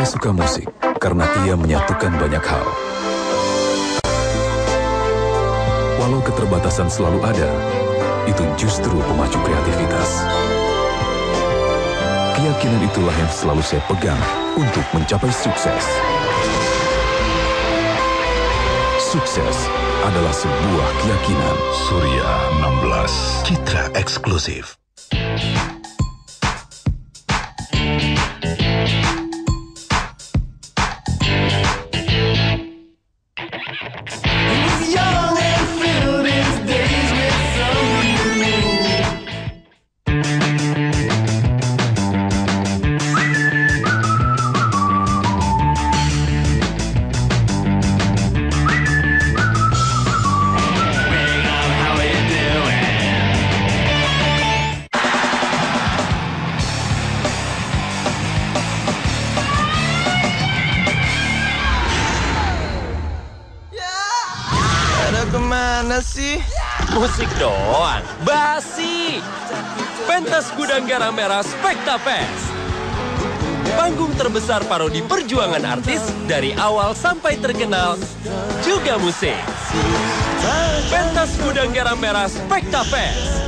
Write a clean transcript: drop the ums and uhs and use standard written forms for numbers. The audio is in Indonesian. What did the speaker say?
Saya suka musik karena ia menyatukan banyak hal. Walau keterbatasan selalu ada, itu justru pemacu kreativitas. Keyakinan itulah yang selalu saya pegang untuk mencapai sukses. Sukses adalah sebuah keyakinan. Surya 16, Citra eksklusif. Kemana sih? Musik doang, basi. Pentas Gudang Garam Merah Spekta Fest. Panggung terbesar parodi perjuangan artis dari awal sampai terkenal, juga musik. Pentas Gudang Garam Merah Spekta Fest.